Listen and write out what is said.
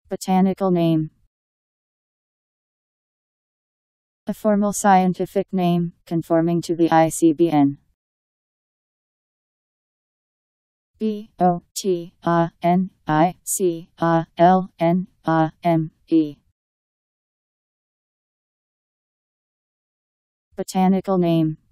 Botanical name. A formal scientific name, conforming to the ICBN. Botanicalname. Botanical name.